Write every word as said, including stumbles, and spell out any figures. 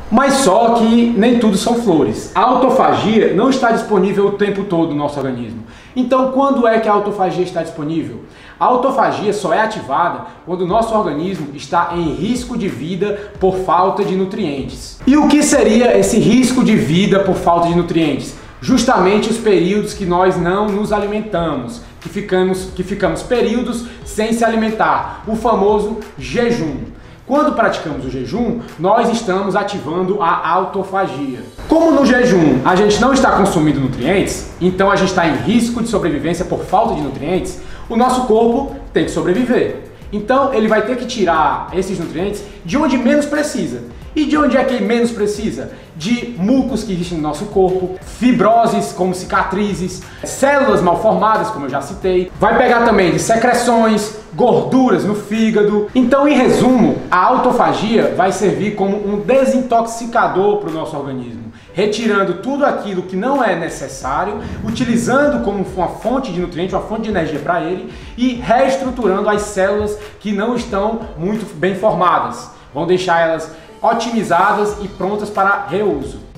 Mas só que nem tudo são flores. A autofagia não está disponível o tempo todo no nosso organismo. Então, quando é que a autofagia está disponível? A autofagia só é ativada quando o nosso organismo está em risco de vida por falta de nutrientes. E o que seria esse risco de vida por falta de nutrientes? Justamente os períodos que nós não nos alimentamos, que ficamos, que ficamos períodos sem se alimentar, o famoso jejum. Quando praticamos o jejum, nós estamos ativando a autofagia. Como no jejum a gente não está consumindo nutrientes, então a gente está em risco de sobrevivência por falta de nutrientes, o nosso corpo tem que sobreviver. Então ele vai ter que tirar esses nutrientes de onde menos precisa. E de onde é que ele menos precisa? De mucos que existem no nosso corpo, fibroses como cicatrizes, células mal formadas, como eu já citei. Vai pegar também de secreções, gorduras no fígado. Então, em resumo, a autofagia vai servir como um desintoxicador para o nosso organismo, retirando tudo aquilo que não é necessário, utilizando como uma fonte de nutriente, uma fonte de energia para ele e reestruturando as células que não estão muito bem formadas. Vão deixar elas otimizadas e prontas para reuso.